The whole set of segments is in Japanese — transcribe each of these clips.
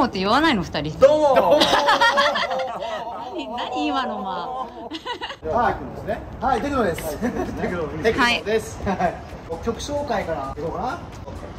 って言わないの二人。 どうも。 何今のまはい、ですね。はい、テクノです。テクノです。曲紹介からどうかな。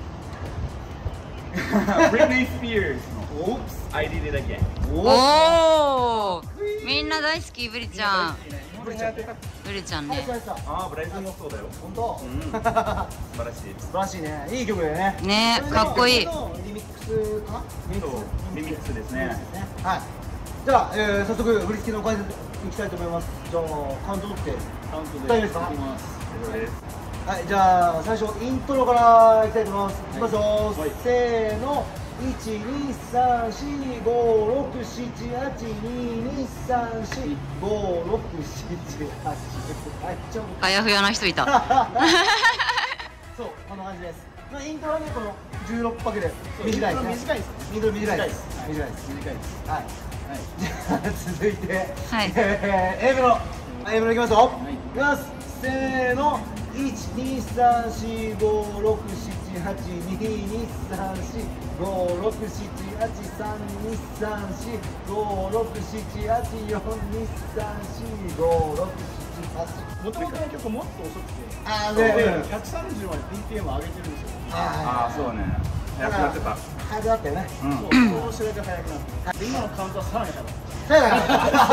Britney Spears の Oops, I Did It Again。 おお、みんな大好きブリちゃん。ブリちゃんね。 ああ、ブライトもそうだよ。 本当。 素晴らしい。 素晴らしいね。いい曲だよね。 ね、かっこいい。 リミックスかな。 リミックスですね。 はい。じゃあ、早速振り付けの解説いきたいと思います。じゃあカウント取って。 カウントで。 大丈夫ですか。 いきます。 はい、じゃあ最初イントロからいきたいと思います。いきますよ。せーの。12345678223456788 あやふやな人いた。 そう、こんな感じです。まあ、イントロはね、この16拍で短いですね。短いです。イントロ短いです。短いです。はい。じゃあ続いて、 はい。 A メロ。A メロいきますよ。いきます。せーの。1234567822345678423456788 もともとの曲もっと遅くて、 あ 130まで BPM 上げてるんですよ。 ああ、そうね。早くなってた。 早くなったよね。 そう、それが早くなって。今のカウントはさらに早かった。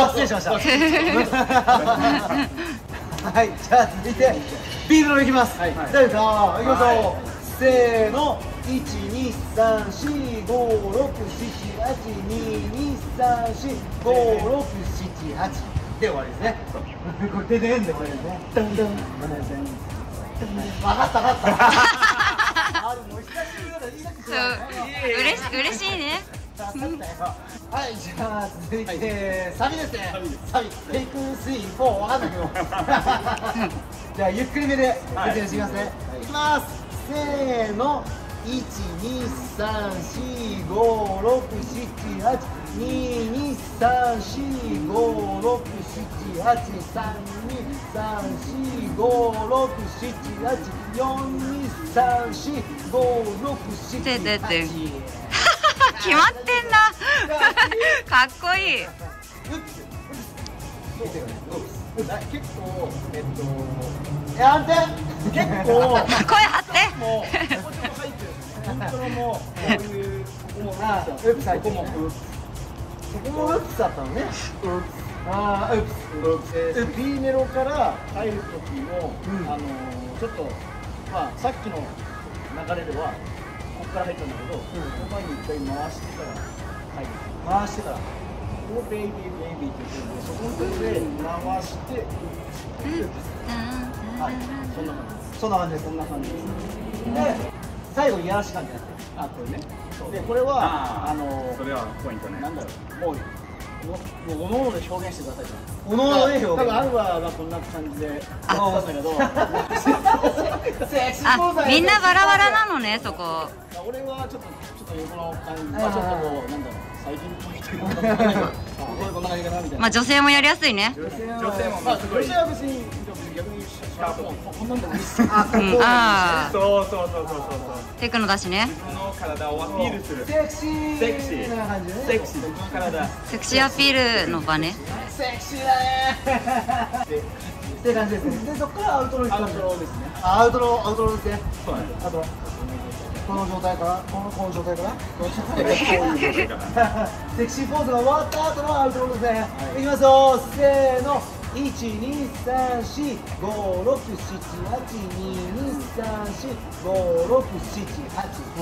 失礼しました。はい、じゃあ続いて B メロいきます。大丈夫ですか。いきますよ。せーの。12345678223456788で終わりですね。これでんで終わりですね。分かった分かった。あ、でも久しぶりだから言いたくて。 嬉しいね。 はい、じゃあ続いてサビですね。サビテイク3、4分かんないけど。じゃあゆっくりめで説明していきますね。いきます。せーの。1234567822345678423456788 決まってんな。かっこいい。 結構、 安定。 結構声張って。 もうちょっと入ってる。イントロもこういうここもここもウップスだったのね。ああ、ウップス。 B メロから入る時もちょっとまあさっきの流れではここから入ったんだけど、この前に一回回してから入る。 回してから。 こうベイビーベイビーって言ってるんで、そこのとこで回して、はい、 そんな感じです。 そんな感じです。 で、最後いやらしい感じになって。 あ、これね。で、これはそれはポイントね。 なんだろう、もうおのおので表現してくださいじゃん。 おのおので表現。 多分アルバがこんな感じでやってたんだけど、 あ、みんなバラバラなのね、そこ。 俺はちょっと横の感じ、まあちょっとこうなんだろう、最近っぽいというか、こんな感じかなみたいな。 まあ女性もやりやすいね。 女性もまあ女性は別に逆にシャープこんなんでもいいっす。 ああ。 そう。 テクノだしね。 自分の体をアピールする。 セクシーな感じね。 セクシー。自分の体。 セクシーアピールの場ね。 セクシーだね。って感じですね。で、そこからアウトロですね。アウトロですね。あとこの状態からこの状態からセクシーポーズが終わった後のアウトロですね。いきますよ。せーの。12345678223456788。 お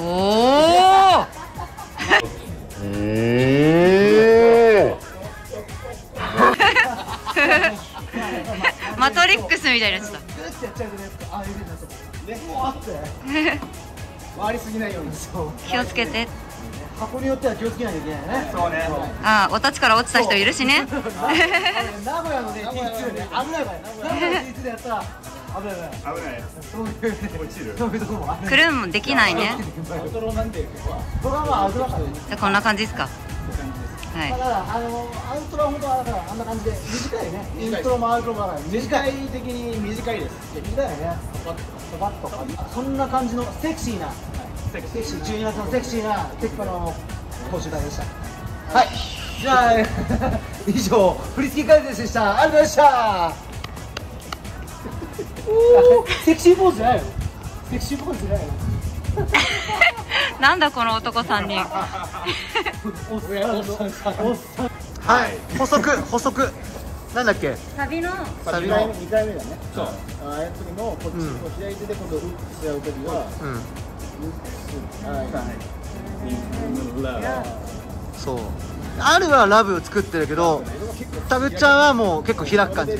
お。マトリックスみたいなやつだ。 グッてやっちゃうね。あ、指のとこ。ね、もうあって。回りすぎないように。 気をつけて。 箱によっては気をつけないといけないね。 そうね。 ああ、お立ちから落ちた人いるしね。 名古屋のね、T2 で危ないから。名古屋の T2 でやったら危ない。そういう落ちる。 そういうとこもある。 クルーンもできないね。 アウトロなんで、 これはまあアウトロからね。 じゃあこんな感じですか。はい。 だからアウトロは本当はだからあんな感じで短いね。イントロもアウトロもだから全体的に短いです。 短いよね。バッとそんな感じのセクシーな12月のセクシーなテクノの講習会でした。はい、じゃあ以上振り付け解説でした。ありがとうございました。セクシーポーズじゃないの？セクシーポーズじゃないの？ なんだこの男3人。 はい、補足なんだっけ？ サビの 2回目だね。 そう。 あやつのこっちの左手で今度ウップスやるときは、 そう。あるはラブを作ってるけど、たぶっちゃんはもう結構開く感じ。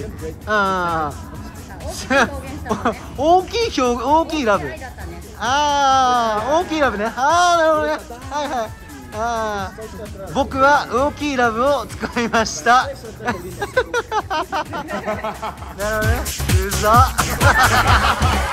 大きいラブ。大きいラブね。なるほどね。はいはい。僕は大きいラブを使いました。なるほどね。うざ。